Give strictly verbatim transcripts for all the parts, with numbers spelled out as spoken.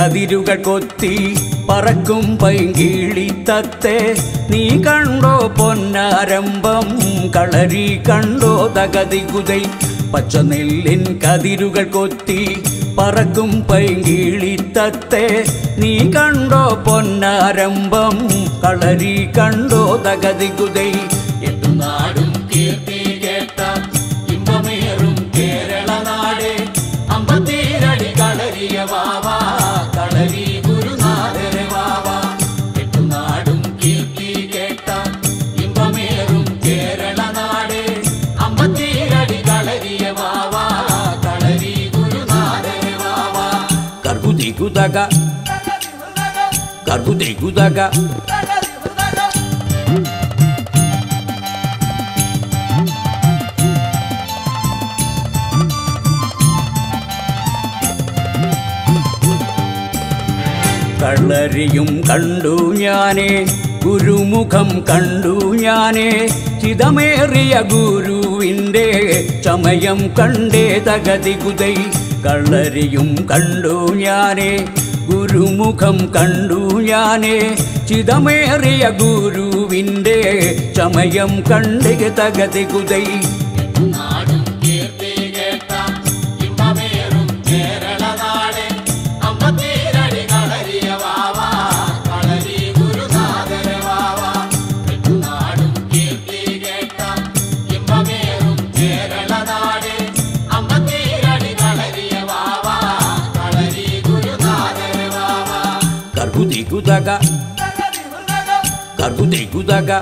കതിരുകൾ കൊത്തി പറക്കും പൈങ്കിളിത്തത്തെ നീ കണ്ടോ പൊന്നാരംഭം കളരി കണ്ടോ തകതികുതൈ പച്ചനെല്ലിൻ കതിരുകൾ കൊത്തി പറക്കും പൈങ്കിളിത്തത്തെ നീ കണ്ടോ പൊന്നാരംഭം കളരി കണ്ടോ തകതികുതൈ എട്ടുനാടും കീർത്തി കേട്ട ഇമ്പമേറും കേരള നാട് അമ്പത്തിരടി കളരിയ വാവാ കളരി ഗുരുനാഥരെ വാവാ എട്ടുനാടും കീർത്തി കേട്ട ഇമ്പമേറും കേരള നാട് അമ്പത്തിരടി കളരിയ വാവാ കളരി ഗുരുനാഥരെ വാവാ കർഗുതി കുതക കർഗുതി കുതക കളരിയും കണ്ടു ഞാനേ ഗുരുമുഖം കണ്ടു ഞാനേ ചിതമേറിയ ഗുരുവിൻ്റെ ചമയം കണ്ടേ തകതികുതൈ കളരിയും കണ്ടു ഞാനേ ഗുരുമുഖം കണ്ടു ഞാനേ ചിതമേറിയ ഗുരുവിൻ്റെ ചമയം കണ്ടേ തകതികുതൈ Kargudi kudaga, kargudi kudaga.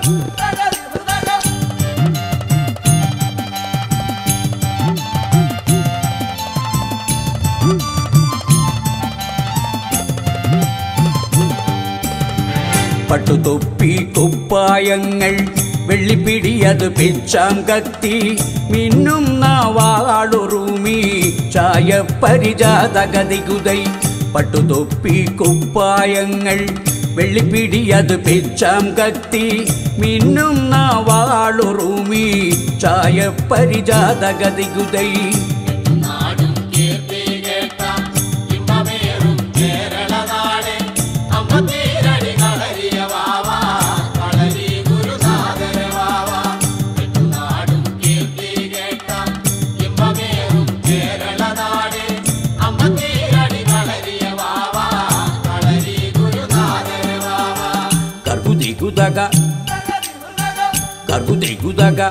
പട്ടുതൊപ്പി കുപ്പായങ്ങൾ വെള്ളിപ്പിടിയത് പിച്ചാങ്കത്തി മിന്നുന്ന വാളുറുമി ചായപ്പരിജാതകതികുതൈ പട്ടുതൊപ്പി കുപ്പായങ്ങൾ വെള്ളിപ്പിടിയത് പിച്ചാങ്കത്തി മിന്നുന്ന വാളുറുമി ചായപ്പരിജാതകതികുതൈ Kudaga, kargudi kudaga.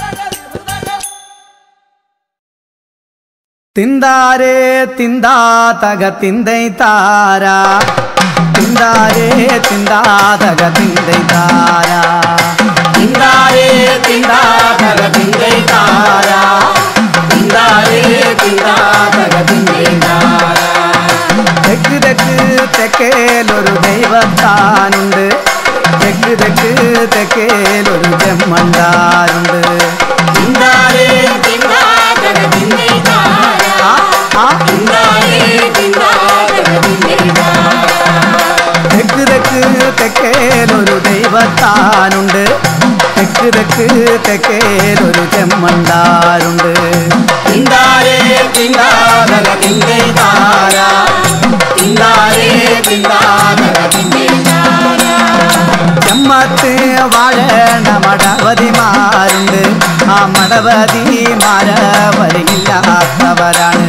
Tindare tinda taga tindai tara, tindare tinda taga tindai tara, tindare tinda taga tindai tara, tindare tinda taga tindai tara. Dekku dekku tekkeloru deivattanundu. തെക്ക് തെക്ക് തെക്കേലൊരു ചെമ്മണ്ടാരുണ്ട് തിന്താരേ തിന്താതക തിന്നൈതാര തിന്താരേ തിന്താതക തിന്നൈതാര തെക്ക് തെക്ക് തെക്കേലൊരു ദൈവത്താനുണ്ട് തെക്ക് തെക്ക് തെക്കേലൊരു ചെമ്മണ്ടാരുണ്ട് തിന്താരേ തിന്താതക തിന്നൈതാര തിന്താരേ തിന്താതക തിന്നൈതാര ചെമ്മത്ത് വാഴേണ്ട മടവതിമാരുണ്ട് ആ മടവതിമാര വരിയില്ലാത്തവരാണ്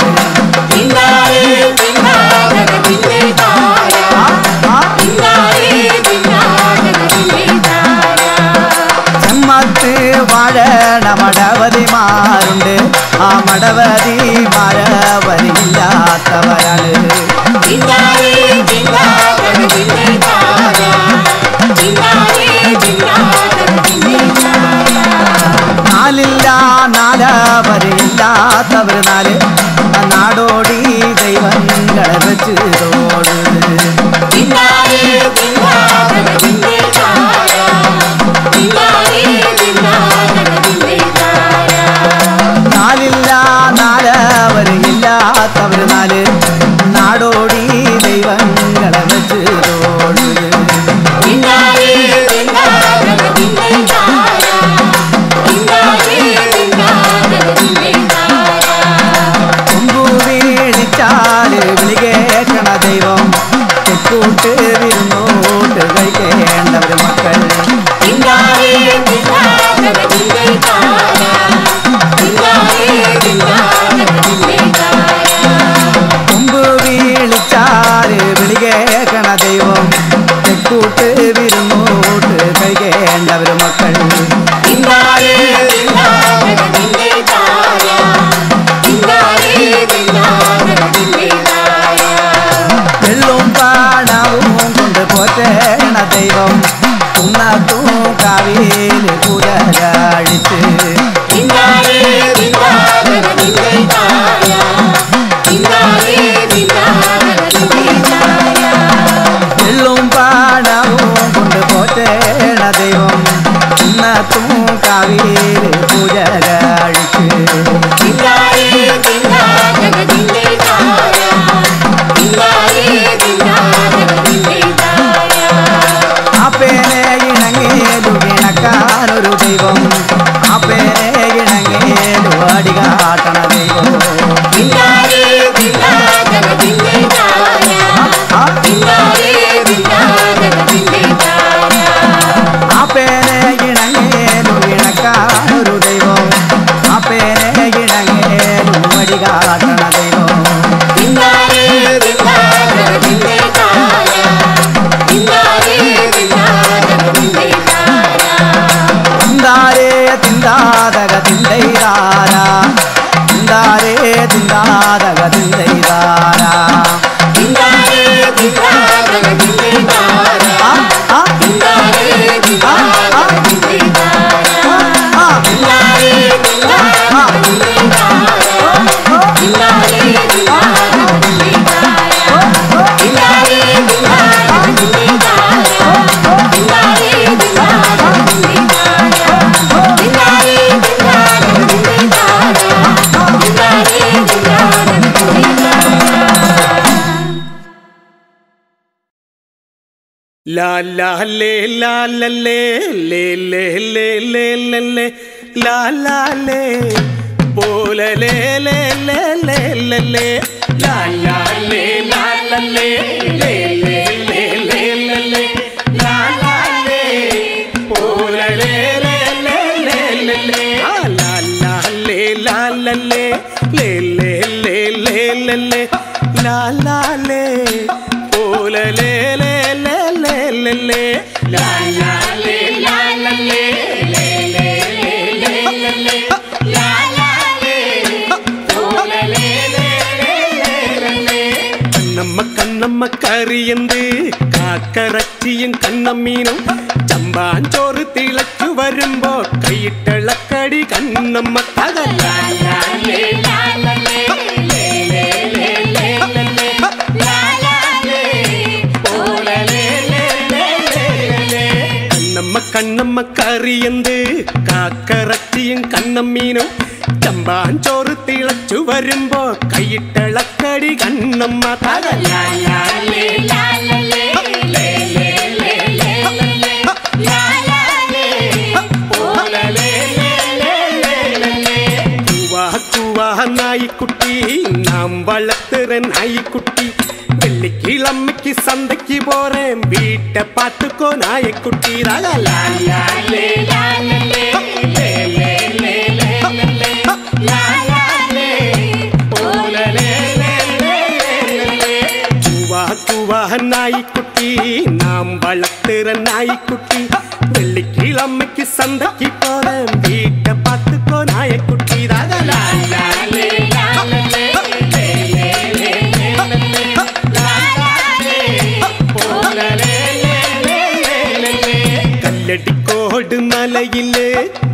ചെമ്മത്ത് വാഴേണ്ട മടവതിമാരുണ്ട് ആ മടവതിമാര വരിയില്ലാത്തവരാണ് നാലില്ല നാലവരില്ലാത്തവർ നാല് നാടോടി ദൈവങ്ങളെ വെച്ച് തോട് നാലില്ല നാലവരില്ലാത്തവർ നാല് നാടോടി ദൈവങ്ങളെ വെച്ച് തോട് കൊമ്പു വീടിച്ചാല് വിളി കേൾക്കണ ദൈവം La la le la la le le le le le le le la la le bola le le le le le le la la le la la le le le le le le le la la le bola le le le le le le ah la la le la la le le le le le le le la la le bola le le le le le le la la le la la le le le le le le le la la le bola le le le le le le kannamma kannamma kariyendu കാക്കറച്ചിയും കണ്ണമീനും ചമ്പാഞ്ചോറ് തിളച്ചു വരുമ്പോ കൈയിട്ടളക്കടി കണ്ണമ്മ തകലാലേ ലാലേ ലേ ലേ ലേ ലേ ലേ ലാലേ പോലലേ ലേ ലേ ലേ കണ്ണമ്മ കണ്ണമ്മ കറിയന്ത് കാക്കറച്ചിയും കണ്ണമീനും ചമ്പാഞ്ചോറ് തിളച്ചു വരുമ്പോ കൈയിട്ടളക്കടി കണ്ണമ്മ തകലാലേ ലാലേ ലേ ലേ ലേ ലേ ലേ ലാലേ പോലലേ ലേ ലേ ലേ ലേ കുവാ കുവാ നായിക്കുട്ടി നാം വളർത്തുற നായിക്കുട്ടി വെള്ളിക്കിളമ്മയ്ക്ക് സന്ധ്യയ്ക്ക് പോറേൻ വീട്ടെ പാത്തുക്കോ നായക്കുട്ടി ലാലേ ലാലേ ലേ ലേ ലേ ലേ ലേ ലാലേ പോലലേ ലേ ലേ ലേ കുവാ കുവാ നായിക്കുട്ടി നാം വളർത്തുற നായിക്കുട്ടി വെള്ളിക്കിളമ്മയ്ക്ക് സന്ധ്യയ്ക്ക് പോറേൻ വീട്ടെ പാത്തുക്കോ നായക്കുട്ടി ലാലേ ലാലേ ലേ ലേ ലേ ലേ ലാലേ പോലലേ ലേ ലേ ലേ ലേ കല്ലടിക്കോട് മലയില്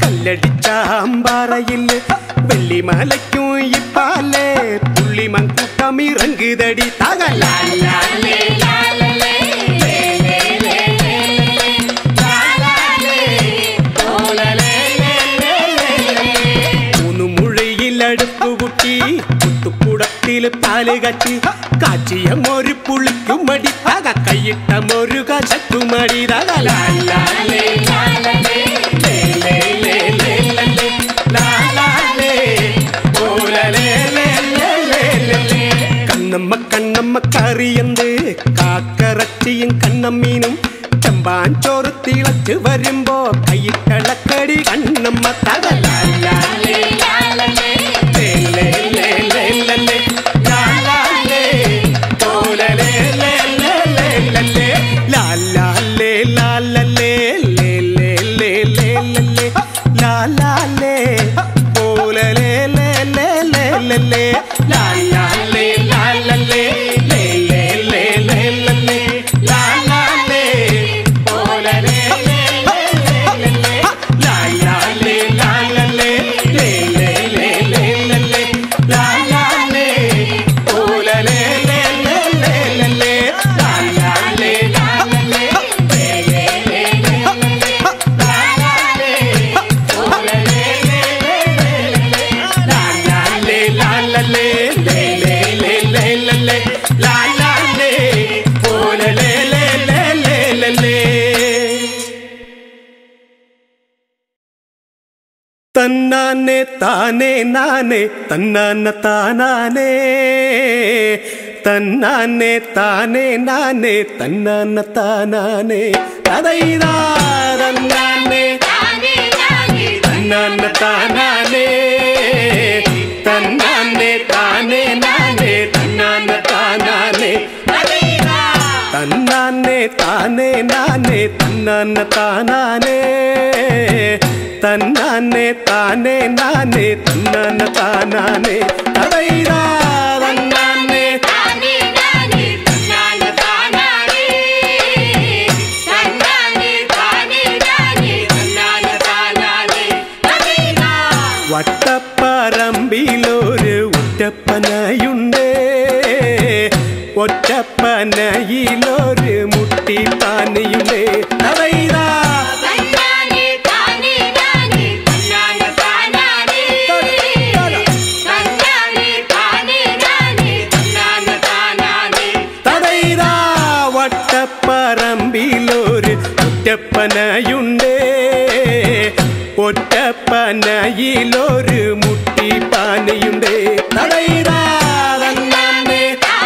കല്ലടിച്ചാമ്പാറയില് വെള്ളിമലയ്ക്കും ഇപ്പാലേ പുള്ളിമൺ കൂട്ടം ഇറങ്ങുതടി തകലാലേ ലാലേ ലേ ലേ ലേ ലേ ലാലേ പോലലേ ലേ ലേ ലേ മൂന്നു മുഴയിലടുപ്പു കുട്ടി കുത്തുക്കുടത്തില് പാല് കട്ടി കാച്ചിയ ഒരു പുളിക്കുമടി തക കൈയിട്ട ഒരു കശക്കുമടി തകലാലേ ലാലേ ലേ ലേ ലേ ലേ ലേ ലാലേ പോലലേ ലേ ലേ ലേ ലേ കണ്ണമ്മ കണ്ണമ്മ കറിയന്ത് കാക്കറച്ചിയും കണ്ണമ്മീനും ചമ്പാഞ്ചോറ് തിളച്ച് വരുമ്പോ കൈയിട്ടളക്കടി കണ്ണമ്മ തകലാലേ ലാലേ ലേ ലേ ലേ ലേ ലേ ലാലേ പോലലേ ലേ ലേ ലേ ലേ ലാലേ ലാലേ ലേ ലേ ലേ ലേ ലേ ലാലേ പോലലേ ലേ ലേ ലേ ലേ ലാലേ ലാലേ ലേ ലേ ലേ ലേ ലേ ലാലേ പോലലേ ലേ ലേ ലേ ലേ ലാലേ ലാലേ ലേ ലേ ലേ ലേ ലേ ലാലേ പോലലേ ലേ ലേ ലേ ലേ ലാലേ ലാലേ ലേ ലേ ലേ ലേ ലാലേ പോലലേ ലേ ലേ ലേ ലാലേ ലാലേ ലേ ലേ ലേ ലേ ലേ ലാലേ പോലലേ ലേ ലേ ലേ ലേ തന്നാനെ താനേ നാനേ തന്നാന താനാനേ തന്നാനെ താനേ നാനേ തന്നാന താനാനേ തദൈദാ തന്നാനെ തന്നാന താനാനേ തന്നാനെ താനേ നാനേ തന്നാന താനാനേ തന്നാനെ താനേ നാനേ തന്നാന താനാനേ തന്നാനെ താനേ നാനേ തന്നാന താനാനേ തദൈദാ തന്നാനെ വട്ടപ്പറമ്പിലൊരു ഒറ്റപ്പനയുണ്ട് ഒറ്റപ്പനയിലൊരു മുട്ടിത്താനയുണ്ട് തദൈദാ വട്ടപ്പറമ്പിലോ ഒറ്റപ്പനയുണ്ടേ ഒറ്റപ്പനയിലൊരു മുട്ടിപ്പാനയുണ്ടേ തടയിടാ തന്നാനെ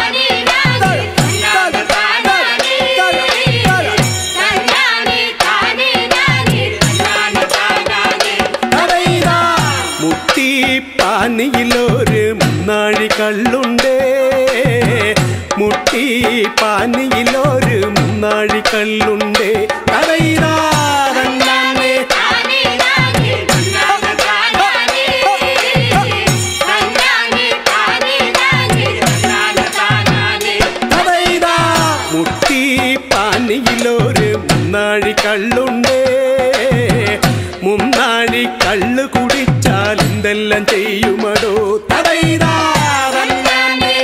മുട്ടിപ്പാനിയിലൊരു മുന്നാഴി കള്ളുണ്ടേ മുട്ടിപ്പാനിയിലൊരു മുന്നാഴി കള്ളുണ്ടേ തടയിടാ തന്നാനെ മുട്ടിപ്പാനിയിലൊരു മുന്നാഴി കള്ളുണ്ടേ മുന്നാഴി കള്ളു കുടിച്ചാൽ എന്തെല്ലാം ചെയ്യുമടോ തടയിടാ തന്നാനെ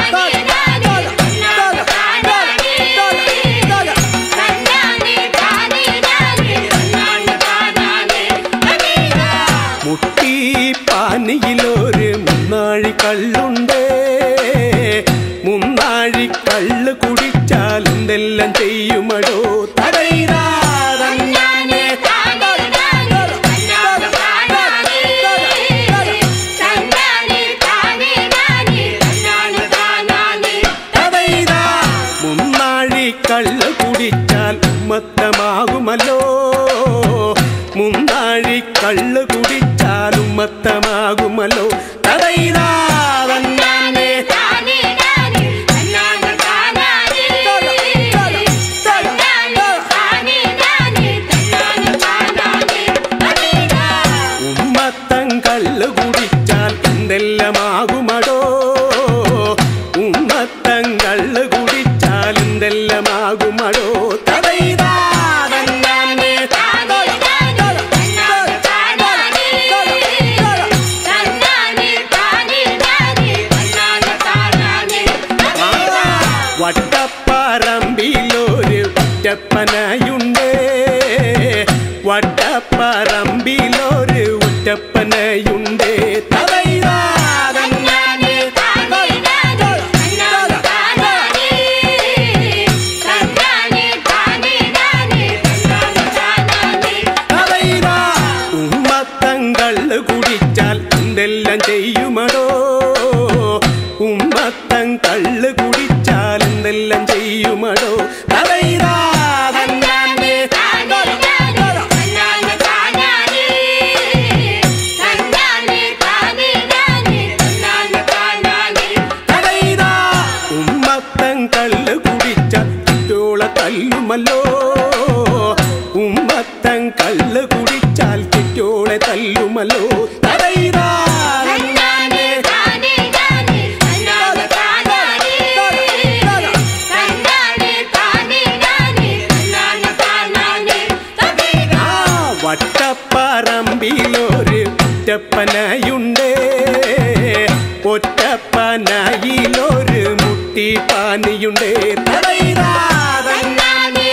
മുട്ടിപ്പാനിയിലൊരു മുന്നാഴി കള്ളുണ്ടേ മുന്നാഴി കള്ളു കുടിച്ചാൽ എന്തെല്ലാം ചെയ്യുമടോ തടയിടാ തന്നാനെ മുന്നാഴി കള്ളു കുടിച്ചാൽ ഉമ്മത്തമാകുമല്ലോ മുന്നാഴി കള്ളു കുടിച്ചാൽ ഉമ്മത്തമാകുമല്ലോ തടയിടാ തന്നാനെ ഉമ്മത്തം കള്ളു കുടിച്ചാൽ എന്തെല്ലാമാകുമടോ ഉമ്മത്തം കള്ളു കുടിച്ചാൽ എന്തെല്ലാമാകുമടോ തടയിടാ തന്നാനെ വട്ടപ്പറമ്പിലൊരു ഒറ്റപ്പനയുണ്ടേ വട്ടപ്പറമ്പിലൊരു ഒറ്റപ്പനയുണ്ടേ തടയിടാ തന്നാനെ തടയിടാ ഉമ്മത്തം കള്ളു കുടിച്ചാൽ എന്തെല്ലാം ചെയ്യുമടോ ഉമ്മത്തം കള്ളു കുടിച്ചാൽ എന്തെല്ലാം ചെയ്യുമടോ തടയിടാ തന്നാനെ തടയിടാ ഉമ്മത്തം കള്ളു കുടിച്ചാൽ ചുറ്റോള തല്ലുമല്ലോ ഉമ്മത്തം കള്ളു കുടിച്ചാൽ ചുറ്റോളെ തല്ലുമല്ലോ തടയിടാ തന്നാനെ വട്ടപ്പറമ്പിലൊരു ഒറ്റപ്പനയുണ്ടേ ഒറ്റപ്പനയിലൊരു മുട്ടിപ്പാനിയുണ്ടേ തടയിടാ തന്നാനെ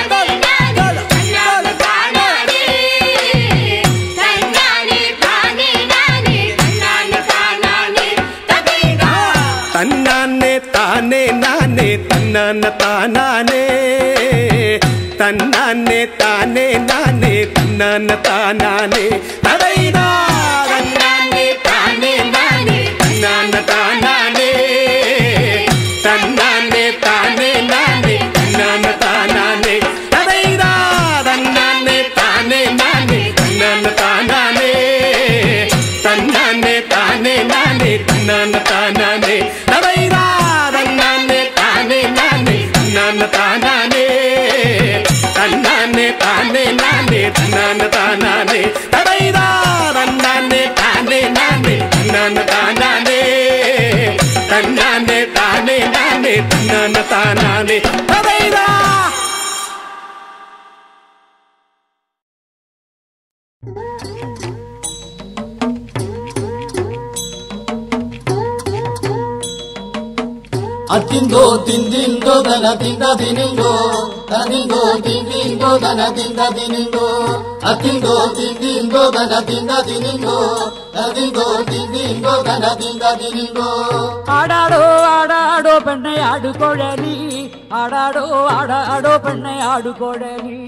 തന്നാനെ താനെ നാനെ തന്നാന താനാനെ തന്നാനെ താനെ നാനെ തന്നാന താനാനെ തടയിടാ തന്നാനെ താനെ നാനെ തന്നാന താനാനെ തന്നാനെ താനെ നാനെ തന്നാന താനാനെ തടയിടാ തന്നാനെ താനെ നാനെ തന്നാന താനാനെ തന്നാനെ താനെ നാനെ തന്നാന താനാനെ തടയിടാ തന്നാനെ താനെ നാനെ തന്നാന താനാനെ തന്നാനെ താനെ നാനെ തന്നാന താനാനെ തടയിടാ തന്നാനെ താനെ നാനെ തന്നാന താനാനെ തന്നാനെ താനെ നാനെ തന്നാന താനാനെ തടയിടാ Atingo tindindo dana tinda diningo, taningo tindindo dana tinda diningo. Atingo tindindo dana tinda diningo, taningo tindindo dana tinda diningo. ആടാടോ ആടാടോ പെണ്ണെ ആടുകൊഴലി ആടാടോ ആടാടോ പെണ്ണെ ആടുകൊഴലി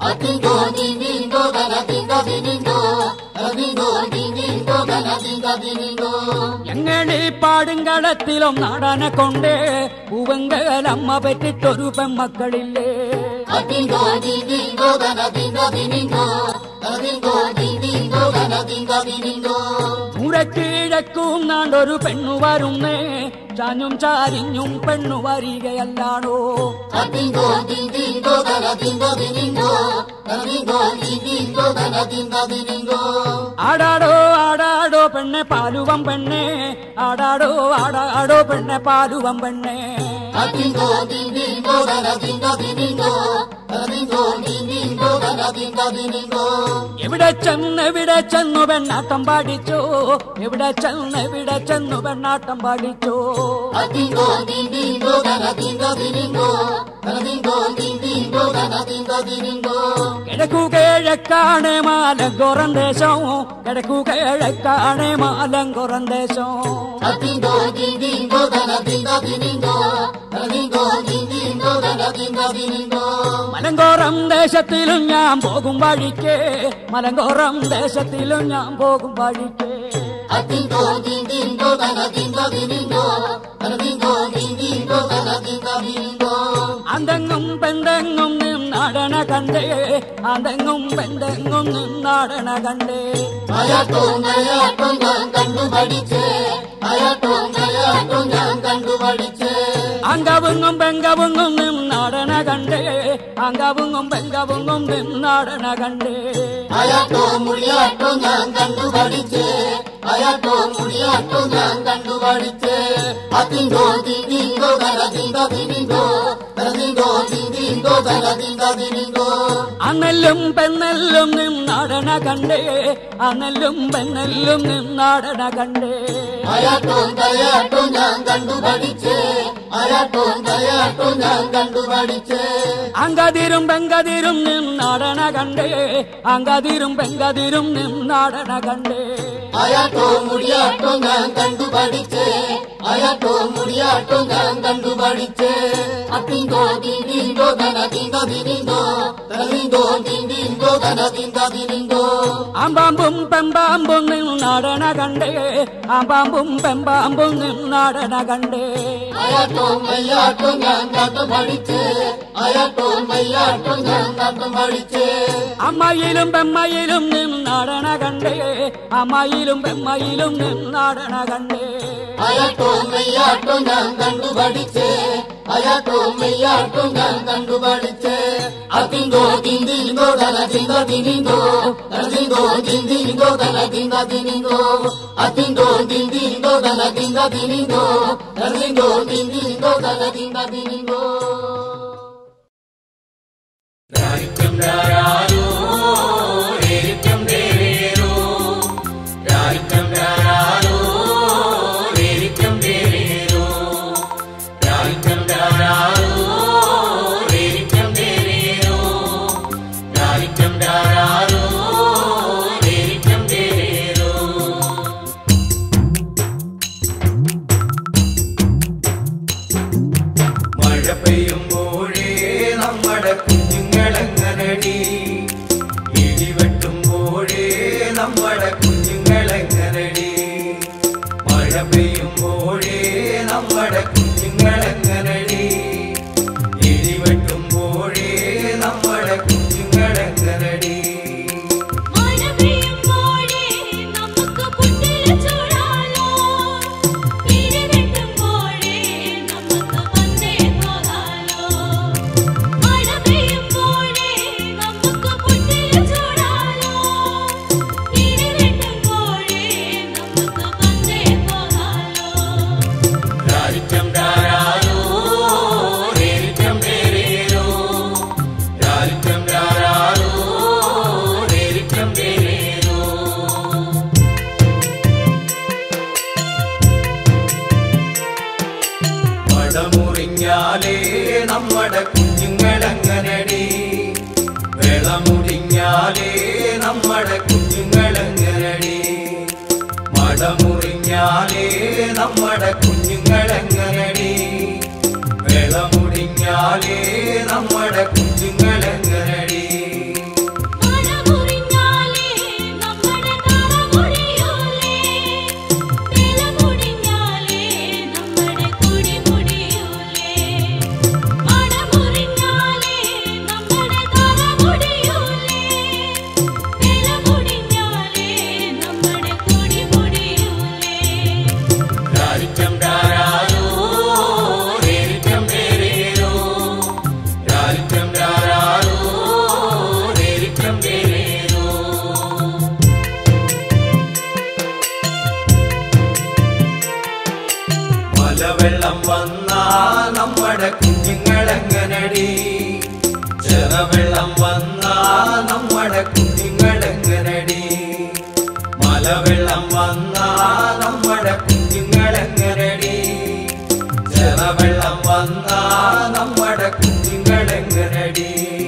Atingo dingo dana dinga diningo Atingo dingo dana dinga diningo എങ്ങനെ പാടുങ്കളത്തിലും നാടനെ കൊണ്ടേ പൂവങ്കലമ്മ പെറ്റിട്ടൊരു പെമ്മക്കളില്ലേ Atingo dingo dana dinga diningo Atingo dingo dana dinga diningo മുരക്കിഴക്കും നാണ്ടൊരു പെണ്ണു വരുന്നേ ചാഞ്ഞും ചാരിഞ്ഞും പെണ്ണു വരികയല്ലാണോ Atingo dingo dana dinga diningo Atingo dingo dana dinga diningo ആടാടോ ആടാടോ പെണ്ണെ പാലുവം പെണ്ണെ ആടാടോ ആടാടോ പെണ്ണെ പാലുവം പെണ്ണെ Atingo dingo dana dinga diningo Atingo dingo dana dinga diningo എവിടെ ചെന്ന് എവിടെ ചെന്നു പെണ്ണാട്ടം പാടിച്ചോ എവിടെ ചെന്ന് എവിടെ ചെന്നു പെണ്ണാട്ടം പാടിച്ചോ Atingo dingo dana dinga diningo Atingo dingo dana dinga diningo കിഴക്കു കിഴക്കാണ് മാലങ്കുറം ദേശം കിഴക്കു കിഴക്കാണ് മാലങ്കുറം ദേശം Atingo dingo dana dinga diningo Atingo dingo dana dinga diningo മലങ്കോറം ദേശത്തിലും ഞാൻ പോകും വഴിക്ക് മലങ്കോറം ദേശത്തിലും ഞാൻ പോകും വഴിക്ക് Atingo dingo dana dinga diningo Atingo dingo dana dinga diningo അന്തെങ്ങും പെന്തെങ്ങും നിന്നാടണ കണ്ടേ അന്തെങ്ങും പെന്തെങ്ങും നിന്നാടണ കണ്ടേ Ayatom ayatom ഞാൻ കണ്ടു പഠിച്ചേ Ayatom ayatom ഞാൻ കണ്ടു പഠിച്ചേ അങ്കവുങ്ങും പെങ്കവുങ്ങും നിന്നാടണ കണ്ടേ അങ്കവുങ്ങും പെങ്കവുങ്ങും നിന്നാടണ കണ്ടേ Ayatom മുടിയാട്ടം ഞാൻ കണ്ടു പഠിച്ചേ Ayatom മുടിയാട്ടം ഞാൻ കണ്ടു പഠിച്ചേ Atingo dingo dana dinga diningo Atingo dingo dana dinga diningo അന്നെല്ലും പെണ്ണെല്ലും നിന്നാടണ കണ്ടേ അന്നെല്ലും പെണ്ണെല്ലും നിന്നാടണ കണ്ടേ Ayatom ayatom ഞാൻ കണ്ടു പഠിച്ചേ Ayatom ayatom ഞാൻ കണ്ടു പഠിച്ചേ അങ്കതിരും പെങ്കതിരും നിന്നാടണ കണ്ടേ അങ്കതിരും പെങ്കതിരും നിന്നാടണ കണ്ടേ Ayatom മുടിയാട്ടം ഞാൻ കണ്ടു പഠിച്ചേ Ayatom മുടിയാട്ടം ഞാൻ കണ്ടു പഠിച്ചേ Atingo dingo dana dinga diningo Atingo dingo dana dinga diningo ആമ്പാമ്പും പെമ്പാമ്പും നിന്നാടണ കണ്ടേ ആമ്പാമ്പും പെമ്പാമ്പും നിന്നാടണ കണ്ടേ Ayatom ayatom ഞാൻ കണ്ടു പഠിച്ചേ Ayatom ayatom ഞാൻ കണ്ടു പഠിച്ചേ അമ്മയിലും പെമ്മയിലും നിന്നാടണ കണ്ടേ അമ്മയിലും പെമ്മയിലും നിന്നാടണ കണ്ടേ Ayatom ayatom ഞാൻ കണ്ടു പഠിച്ചേ Ayatom ayatom ഞാൻ കണ്ടു പഠിച്ചേ Atingo dingo dana dinga diningo Atingo dingo dana dinga diningo Atingo dingo dana dinga diningo Atingo dingo dana dinga diningo രാരിക്കം രാരാരോ രേരിക്കം രേരേരോ രാരിക്കം രാരാരോ രേരിക്കം രേരേരോ രാരിക്കം രാരാരോ രേരിക്കം രേരേരോ രാരിക്കം രാരാരോ രേരിക്കം രേരേരോ മഴ പെയ്യുമ്പോഴേ നമ്മുടെ കുഞ്ഞുങ്ങളെങ്ങനടി ഇടിവെട്ടുമ്പോഴേ നമ്മുടെ കുഞ്ഞുങ്ങളെങ്ങനടി മഴ പെയ്യുമ്പോഴേ നമ്മുടെ കുഞ്ഞുങ്ങളെങ്ങനടി ഇടിവെട്ടുമ്പോഴേ നമ്മുടെ കുഞ്ഞുങ്ങളെങ്ങനടി മഴ പെയ്യുമ്പോഴേ നമുക്ക് പുട്ടിൽ ചൂടാലോ ഇടിവെട്ടുമ്പോഴേ നമുക്ക് വന്നേ പോകാലോ മഴ പെയ്യുമ്പോഴേ നമുക്ക് പുട്ടിൽ ചൂടാലോ ഇടിവെട്ടുമ്പോഴേ നമുക്ക് വന്നേ പോകാലോ രാരിക്കം രാരാരോ രേരിക്കം രേരേരോ രാരിക്കം രാരാരോ രേരിക്കം രേരേരോ മടമുറിഞ്ഞാലേ നമ്മുടെ കുഞ്ഞുങ്ങളെങ്ങനടി വെളമുറിഞ്ഞാലേ നമ്മുടെ കുഞ്ഞുങ്ങളെങ്ങനടി മടമുറിഞ്ഞാലേ നമ്മുടെ കുഞ്ഞുങ്ങളെങ്ങനടി വെളമുറിഞ്ഞാലേ നമ്മുടെ കുഞ്ഞുങ്ങളെങ്ങനടി നമ്മുടെ കുഞ്ഞുങ്ങളെങ്ങനടി ചെറവെള്ളം വന്നാ നമ്മുടെ കുഞ്ഞുങ്ങളെങ്ങനടി മലവെള്ളം വന്നാ നമ്മുടെ കുഞ്ഞുങ്ങളെങ്ങനടി ചെറവെള്ളം വന്നാ നമ്മുടെ കുഞ്ഞുങ്ങളെങ്ങനടി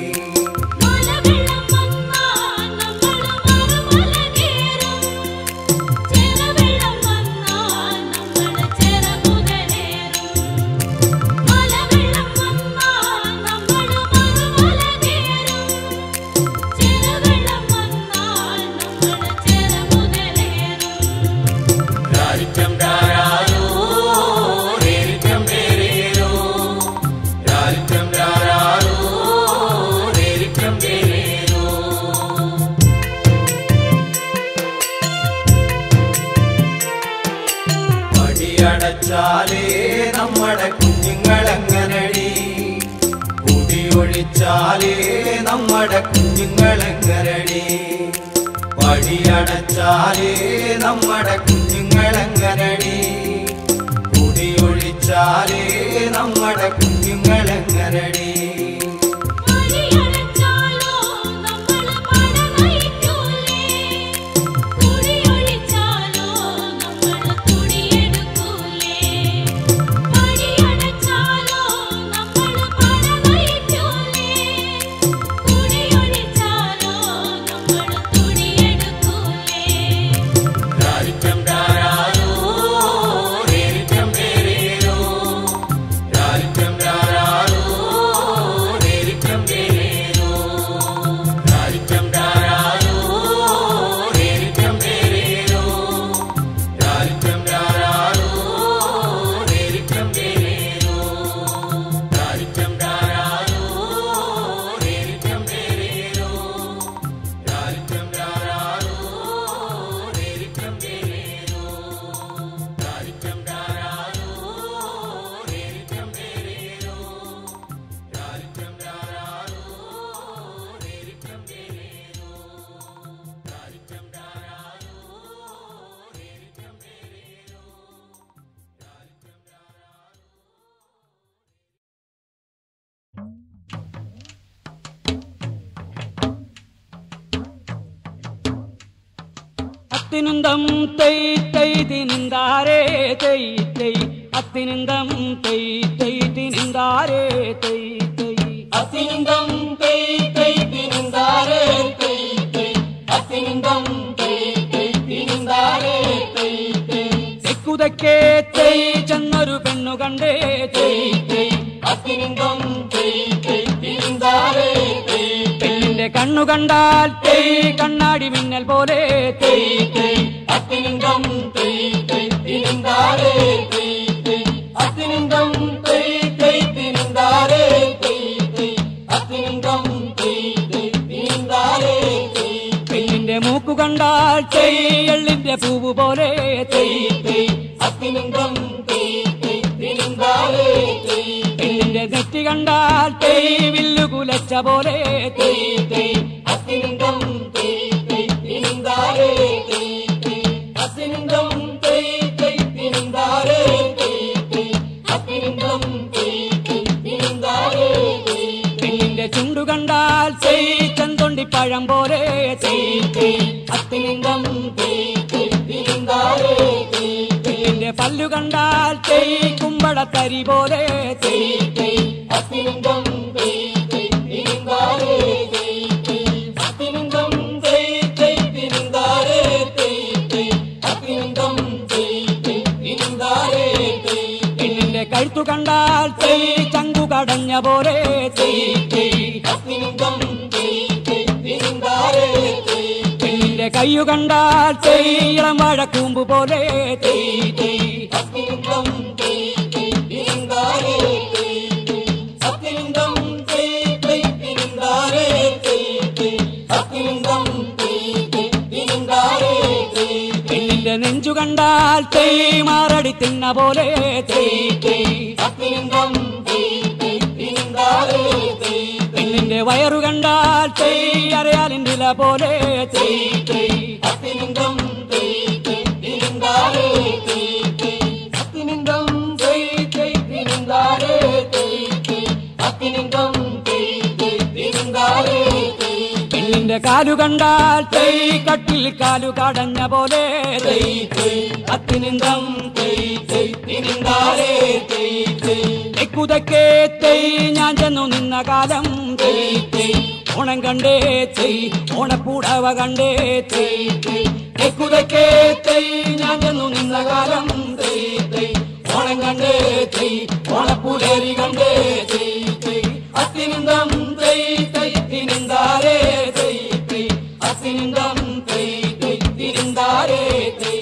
ാലേ നമ്മുടെ കുഞ്ഞുങ്ങളെങ്ങനടി കുടിയൊഴിച്ചാലേ നമ്മുടെ കുഞ്ഞുങ്ങളെങ്ങനടി വഴിയടച്ചാലേ നമ്മുടെ കുഞ്ഞുങ്ങളെങ്ങനടി കുടിയൊഴിച്ചാലേ നമ്മുടെ കുഞ്ഞുങ്ങളെങ്ങനടി അത്തിനുന്തം തൈ തൈ തിനിന്താരേ തൈ തൈ അത്തിനുന്തം തൈ തൈ തിനിന്താരേ തൈ തൈ അത്തിനുന്തം തൈ തൈ തിനിന്താരേ തൈ തൈ അത്തിനുന്തം തൈ തൈ തിനിന്താരേ തൈ തൈ തെക്കുതക്കേ തൈ ചെന്നൊരു പെണ്ണു കണ്ടേ തൈ തൈ അത്തിനുന്തം തൈ തൈ തിനിന്താരേ തൈ പെണ്ണിന്റെ കണ്ണു കണ്ടാൽ തൈ കണ്ണാടി മിന്നൽ പോലെ തൈ തൈ അത്തിനുന്തം തൈ തൈ തിനിന്താരേ തൈ തൈ അത്തിനുന്തം തൈ തൈ തിനിന്താരേ തൈ തൈ അത്തിനുന്തം തൈ തൈ തിനിന്താരേ തൈ പെണ്ണിന്റെ മൂക്കു കണ്ടാൽ തൈ എള്ളിന്റെ പൂവ് പോലെ തൈ തൈ അത്തിനുന്തം തൈ തൈ തിനിന്താരേ തൈ പെണ്ണിന്റെ നെറ്റി കണ്ടാൽ തൈ വില്ലു കുലച്ച പോലെ തൈ തൈ അത്തിനുന്തം തൈ തൈ തിനിന്താരേ തൈ തൈ അത്തിനുന്തം തൈ തൈ തിനിന്താരേ തൈ തൈ അത്തിനുന്തം തൈ തൈ തിനിന്താരേ തൈ പെണ്ണിന്റെ ചുണ്ടു കണ്ടാൽ തൈ ചന്തൊണ്ടി പഴം പോലെ തൈ തൈ അത്തിനുന്തം തൈ തൈ തിനിന്താരേ തൈ പെണ്ണിന്റെ പല്ലു കണ്ടാൽ തൈ കുമ്പളത്തരി പോലെ തൈ തൈ അത്തിനുന്തം തൈ തൈ തിനിന്താരേ തൈ തൈ അത്തിനുന്തം തൈ തൈ തിനിന്താരേ തൈ തൈ അത്തിനുന്തം തൈ തൈ തിനിന്താരേ തൈ പെണ്ണിന്റെ കഴുത്തു കണ്ടാൽ തൈ ചങ്കു കടഞ്ഞ പോലെ തൈ തൈ അത്തിനുന്തം തൈ തൈ തിനിന്താരേ തൈ പെണ്ണിന്റെ കയ്യു കണ്ടാൽ തൈ ഇളം വാഴക്കൂമ്പ് പോലെ തൈ തൈ അത്തിനുന്തം തൈ തൈ തിനിന്താരേ തൈ തൈ അത്തിനുന്തം തൈ തൈ തിനിന്താരേ തൈ തൈ അത്തിനുന്തം തൈ തൈ തിനിന്താരേ തൈ പെണ്ണിന്റെ നെഞ്ചു കണ്ടാൽ തൈ മാറടി തിന്ന പോലെ തൈ തൈ അത്തിനുന്തം തൈ തൈ തിനിന്താരേ തൈ പെണ്ണിന്റെ വയറു കണ്ടാൽ തൈ അരയാലിൻ്റെ ഇല പോലെ തൈ തൈ അത്തിനുന്തം തൈ തൈ തിനിന്താരേ തൈ തൈ അത്തിനുന്തം തൈ തൈ തിനിന്താരേ തൈ കട്ടിലെ കാലു കണ്ടാൽ തൈ കട്ടിൽ കാലു കടഞ്ഞ പോലെ അത്തിനിന്തം തെക്കുതക്കേ തൈ ഞാൻ ചെന്നു നിന്ന കാലം ഓണം കണ്ടേ തൈ ഓണപ്പൂടവ കണ്ടേ തൈ തെക്കുതക്കേ തൈ ഞാൻ ചെന്നു നിന്ന കാലം ഓണം കണ്ടേ തൈ ഓണപ്പൂലേരി കണ്ടേ തൈ അത്തിനിന്തം തൈ തൈ തിനിന്താരേ തൈ തൈ അത്തിനിന്തം തൈ തൈ തിനിന്താരേ തൈ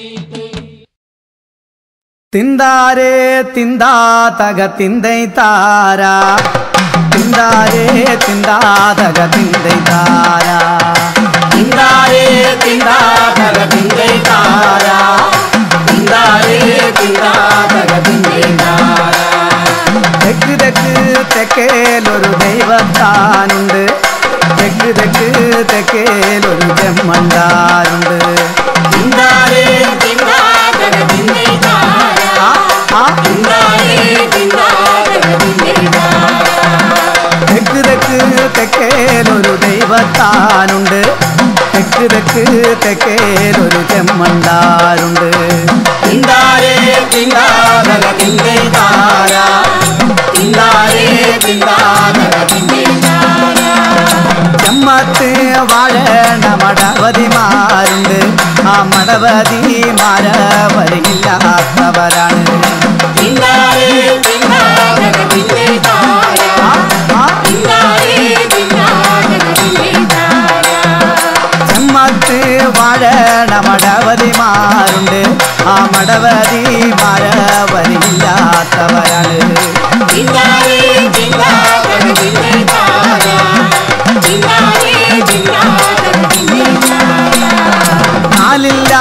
തിന്താരേ തിന്താ തക തിന്തൈ താരാ തിന്താരേ തിന്താ തക തിന്തൈ താരാ തിന്താരേ തിന്താ തക തിന്തൈ താരാ തിന്താരേ തിന്താ തക തിന്തൈ താരാ തെക്ക് തെക്ക് തെക്കേലൊരു ദൈവത്താനുണ്ട് തെക്ക് തെക്ക് തെക്കേലൊരു ചെമ്മണ്ടാരുണ്ട് തിന്താരേ തിന്താ തക തിന്തൈ താരാ തിന്താരേ തിന്താ തക തിന്തൈ താരാ തെക്ക് തെക്ക് തെക്കേലൊരു ദൈവത്താനുണ്ട് തെക്ക് തെക്ക് തെക്കേലൊരു ചെമ്മണ്ടാരുണ്ട് തിന്താരേ തിന്താ തക തിന്തൈ താരാ തിന്താരേ തിന്താ തക തിന്തൈ താരാ ചെമ്മത്ത് വാഴേണ്ട മടവതിമാരുണ്ട് ആ മടവതിമാര വരിയില്ലാത്തവരാണ് തിന്താരേ തിന്താ തക തിന്തൈ താരാ തിന്താരേ തിന്താ തക തിന്തൈ താരാ ചെമ്മത്ത് വാഴേണ്ട മടവതിമാരുണ്ട് ആ മടവതിമാര വരിയില്ലാത്തവരാണ് തിന്താരേ തിന്താ തക തിന്തൈ താരാ തിന്താരേ തിന്താ തക തിന്തൈ താരാ നാലില്ല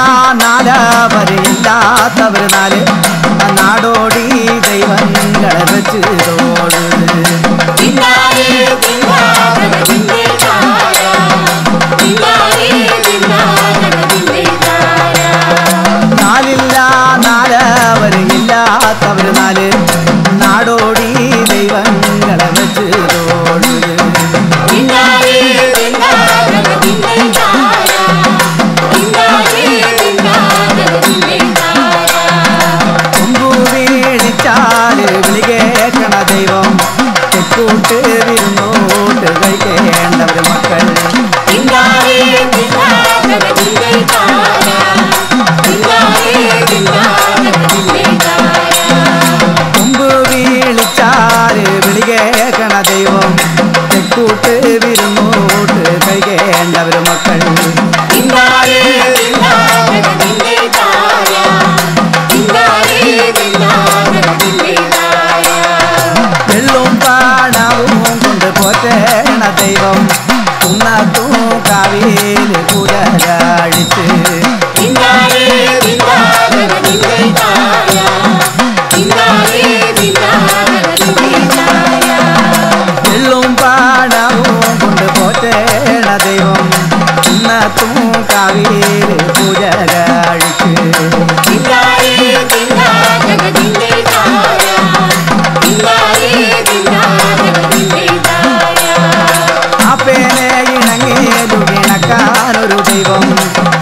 നാലവരില്ലാത്തവർ നാല് നാടോടി ദൈവങ്ങളെ വെച്ച് തോട് തിന്താരേ തിന്താ തക തിന്തൈ താരാ തിന്താരേ തിന്താ തക തിന്തൈ താരാ നാലില്ല നാലവരില്ലാത്തവർ നാല് നാടോടി ദൈവങ്ങളെ വെച്ച് തോട് തിന്താരേ തിന്താ തക തിന്തൈ താരാ തിന്താരേ തിന്താ തക തിന്തൈ താരാ കൊമ്പു വീഴിച്ചാല് വിളി കേൾക്കണ ദൈവം തെക്കൂട്ട് വിരുന്നോട്ട് കഴിക്കേണ്ടവർ മക്കൾ തിന്താരേ തിന്താ തക തിന്തൈ താരാ തിന്താരേ തിന്താ തക തിന്തൈ താരാ കൊമ്പ് വീഴിച്ചാല് വിളി കേൾക്കണ ദൈവം തെക്കൂട്ട് വിരുന്നോട്ട് കഴിക്കേണ്ടവർ മക്കൾ തിന്താരേ തിന്താ തക തിന്തൈ താരാ തിന്താരേ തിന്താ തക തിന്തൈ താരാ വെള്ളും പാണവും കൊണ്ട് പോറ്റേണ ദൈവം കുന്നത്തും കാവേല് കുരലഴിച്ച് തിന്താരേ തിന്താ തക തിന്തൈ താരാ തിന്താരേ തിന്താ തക തിന്തൈ താരാ വെള്ളും പാണവും കൊണ്ട് പോറ്റേണ ദൈവം കുന്നത്തും കാവേല് കുരലഴിച്ച് തിന്താരേ തിന്താ തക തിന്തൈ താരാ തിന്താരേ തിന്താ തക തിന്തൈ താരാ ആപ്പേനെ ഇണങ്ങേലു ഇണക്കാനൊരു ദൈവം